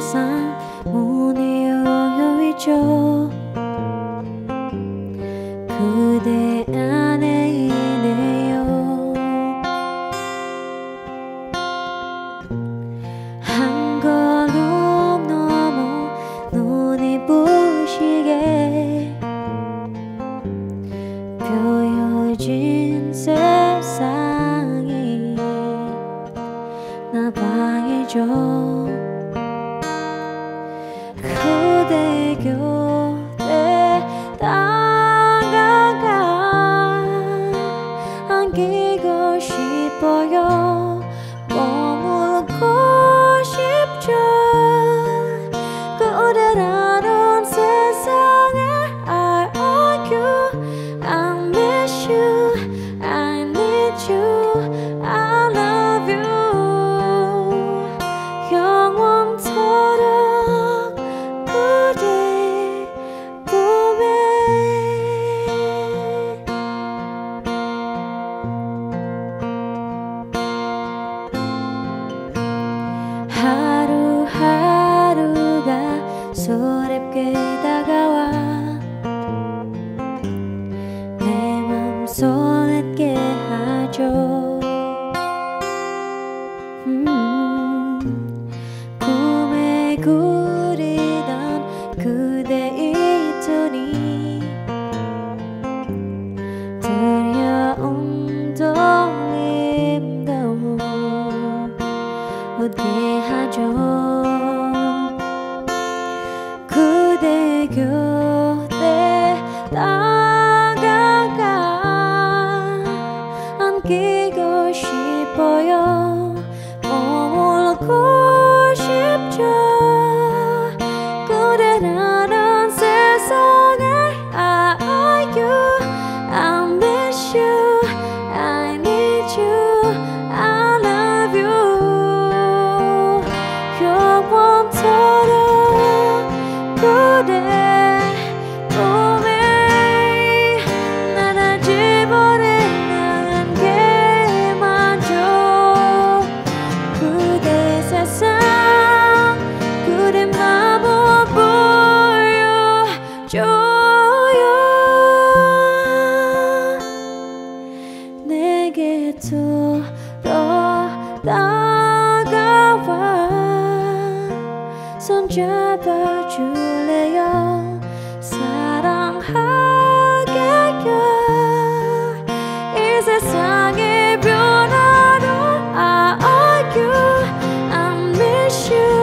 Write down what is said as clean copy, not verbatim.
세상 문이 열려 있죠. 그대 안에 있네요. 한 걸음 넘어 눈이 부시게 펴여진 세상이 나 방이죠. 그대 곁에 다가가 안기고 싶어요. 머물고 싶죠. 그대라는 세상에 I want you, I miss you, I need you, I love you. 영원토록 그대 꿈에 하루하루가 소렵게 다가와 내 맘 설레게 하죠. 꿈에 그리던 그대 있으니 들려온 떨림도 웃게 하죠. 그대 곁에 다가가 안기고 싶어요. 머물고 싶죠. 그대라는 세상에 I want you, I miss you, I need you, I love you. 영원토록 그대 꿈에 나를 집어내는 게 맞죠. 그대 세상 그대 맘을 보여줘요. 내게 다가와 손잡아줄래요. 사랑하게요. 이 세상의 변화도 I want you, I miss you.